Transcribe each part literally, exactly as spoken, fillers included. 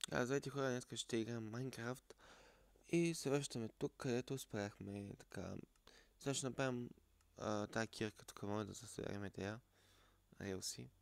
А, здравейте хора, днес ще играем Майнкрафт и се връщаме тук, където спряхме така. Сега ще направим а, тази кирка, тук може да се съберем тея релси.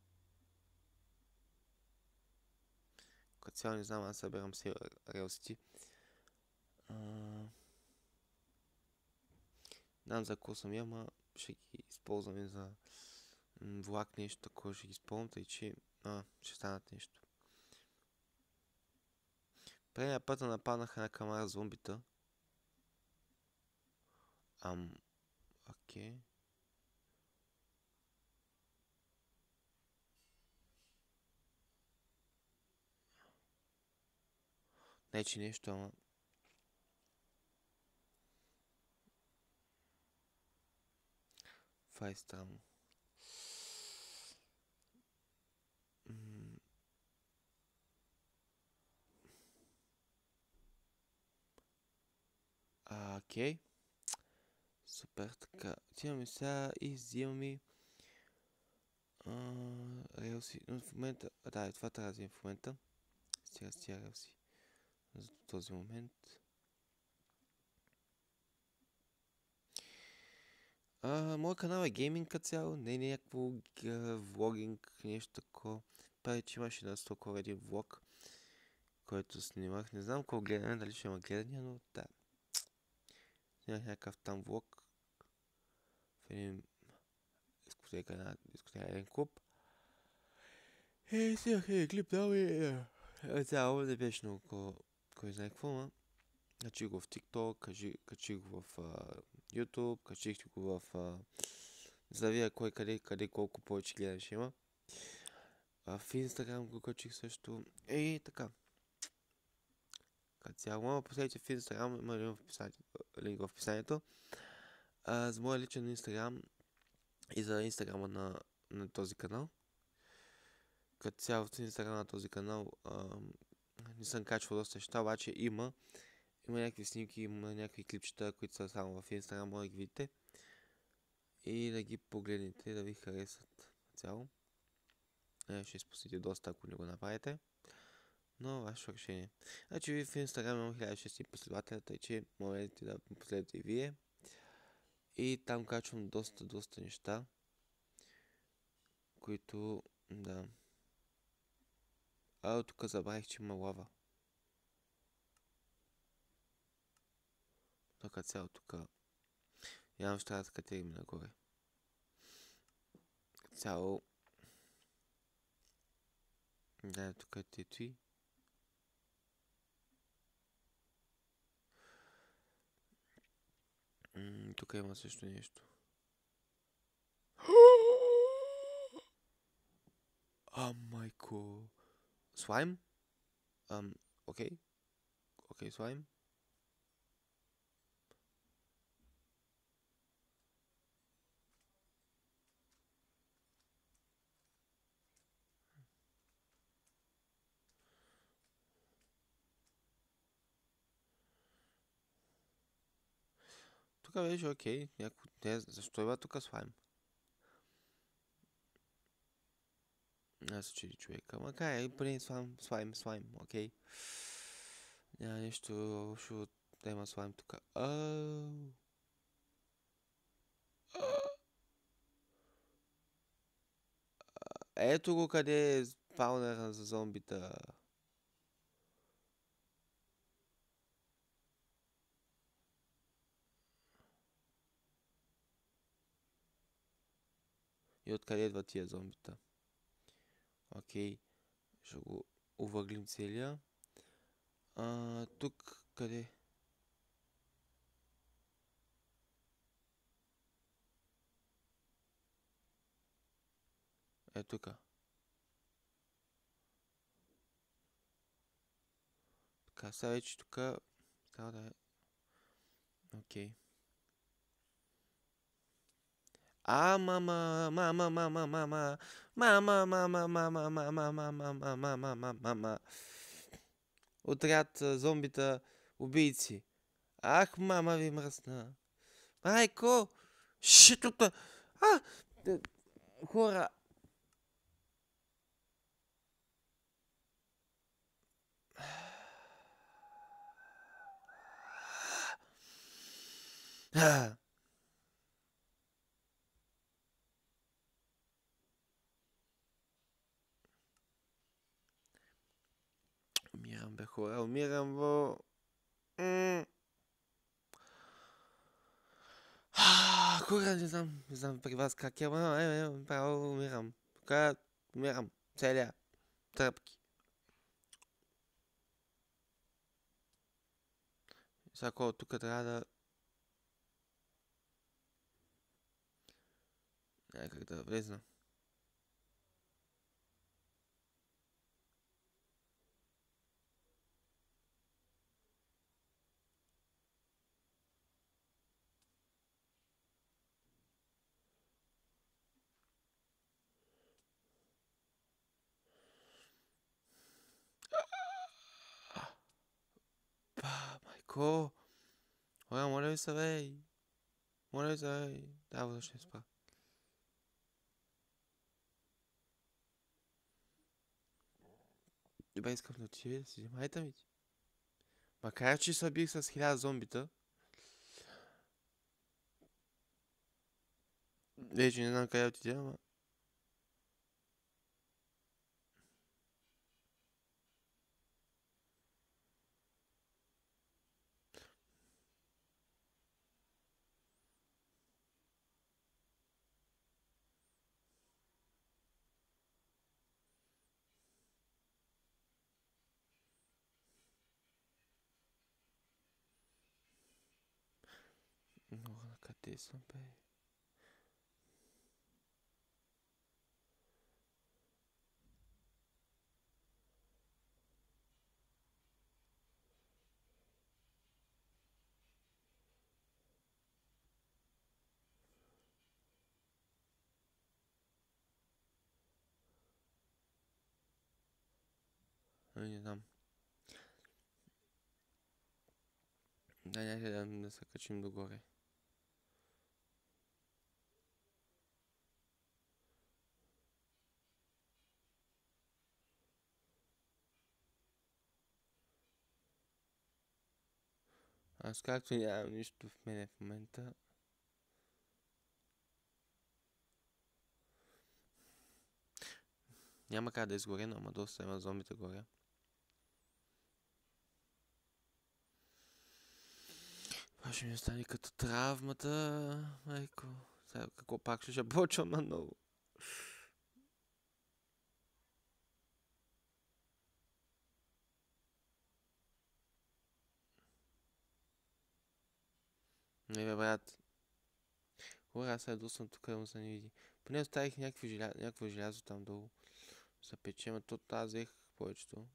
Като цяло не знам, аз събирам си релсити. Не знам за какво съм я, ама ще ги използваме за влак нещо такова, ще ги използвам, тъй че а, ще станат нещо. Предния път нападнаха на камара зомбита. Ам, окей. Не, че нещо, ама... Това е странно. А, окей. Супер, така. Отиваме сега и взимаме релси. Но в момента... А, да, това трябва да вземем в момента. Сега с тия релси. За този момент. А, моят канал е гейминг като цяло. Не е някакво влогинг, нещо такова. Прави, че имаше на толкова един влог, който снимах. Не знам колко гледане, дали ще има гледания, но да. Снимах някакъв там влог. В един дискотека на дискотека клуб. Е, снимах един клип, да, и... Цяло не беше много кой знае какво, ма. Качих го в TikTok, качих, качих го в uh, YouTube, качих го в... Uh, за да видя кой къде, къде колко повече гледане ще има. Uh, в Instagram го качих също. И така. Като цяло, мога последите в Instagram, има линк в описанието. Линк в описанието. Uh, за моя личен Instagram и за Instagram на, на този канал. Като цяло в Instagram на този канал uh, не съм качвал доста неща, обаче има. Има някакви снимки, има някакви клипчета, които са само в Instagram, може да ги видите. И да ги погледнете, да ви харесат цяло. Е, ще изпустите доста, ако не го направите. Но ваше решение. Значи ви в Instagram имам хиляда и шестстотин последователя, тъй че можете да последвате и вие. И там качвам доста, доста неща, които, да. А, тук забравих, че има лава. Тук цяло, тук. Явно ще трябва да скатерим нагоре. Цяло. Да, тук е тетуи. Тук има също нещо. А, майко. Слайм? Ам, окей. Окей, слайм. Тук беше окей. Няко... Не, защо има тук слайм? Аз че човека. Макар и поне слайм, слайм, слайм, окей. Няма нещо лошо да има слайм тук. Ето го къде е спаунера за зомбита. И откъде идват тия зомбита? Окей. Ще го увъглим целия. А, тук къде? Е, тука. Така, сега вече тука трябва да е... Окей. А, мама, мама, мама, мама, мама, мама, мама, мама, мама, мама, мама, мама. Отряд зомбита, убийци. Ах, мама ви мръсна. Майко! Шитута! А! Хора! Умирам, бе, хора, умирам, во... М. А, Хора, не знам, не знам при вас как е, ама е, е, право умирам. Тука умирам. Целия. Тръпки. Сега какво тук трябва да... Някак да влезна. Па, майко. Хора, моля ви се, бей. Моля ви се, бей. Да, въобще ще спа. Добре, искам да отиде да си вземайте ми. Макар че се бих с хиляда зомбита. Вече не знам къде отиде, ама... Много на къде съм, бе. Ами не знам. Да, някъде да, да се качим догоре. Аз както нямам нищо в мене в момента. Няма как да изгоре, но ама доста има зомбите горе. Това ще ми остане като травмата, майко. Сега какво пак ще почвам наново. Не бе, брат. Хора, аз сега досвам тук да му се не види. Поне оставих някакво желязо, някакво желязо там долу. За пече, ама то тази взех повечето.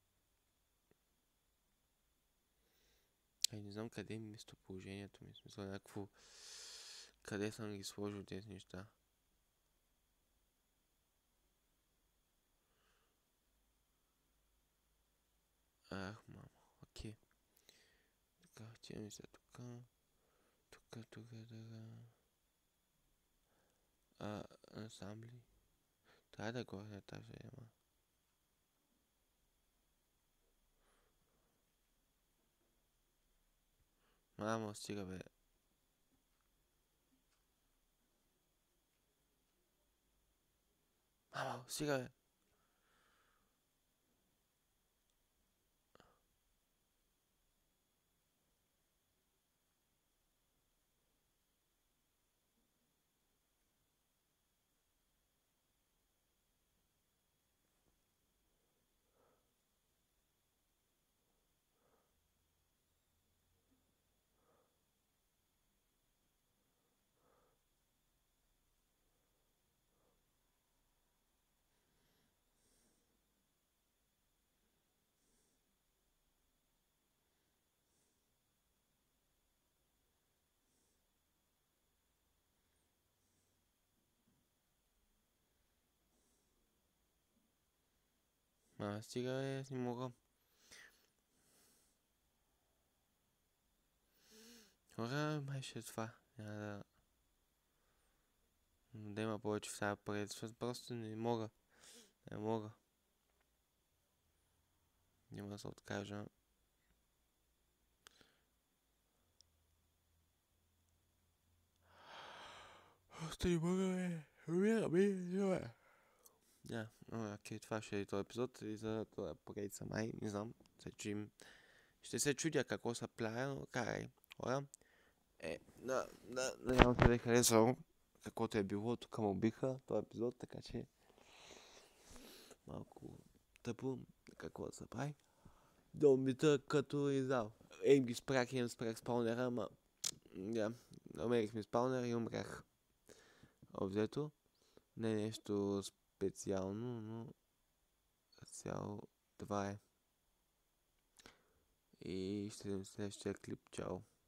Ай, не знам къде е местоположението ми. В смисъл някакво... Къде съм ги сложил тези неща. Ах, мамо. Окей. Така, отиваме се тук. Тук, тук, тук. А, ансамбли. Трябва да горе на етажа, ама. Мамо, стига, бе. Мамо, стига, бе. Мамо, стига, бе, аз не мога. Хора, май ще е това. Няма да... Да има повече в тази поредица, защото просто не мога. Не мога. Няма да се откажа. Просто не мога, бе. Умираме. Да, окей, това ще е този епизод и за това поредица май, не знам, се чуем. Ще се чудя какво са правя, но карай. Хора, е, да, да, надявам се да е харесал каквото е било, тук му биха този епизод, така че малко тъпо, какво да се прави. Да умита като издал. Ем ги спрях, им спрях спаунера, ама да, намерихме спаунера и умрях. Обзето, не е нещо специално, но цяло това е. И ще видим следващия клип. Чао!